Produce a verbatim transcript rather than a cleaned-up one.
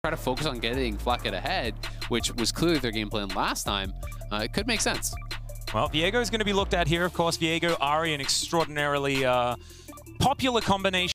try to focus on getting Flacket ahead, which was clearly their game plan last time, uh, it could make sense. Well, Viego is going to be looked at here. Of course, Viego, Ari, an extraordinarily uh, popular combination.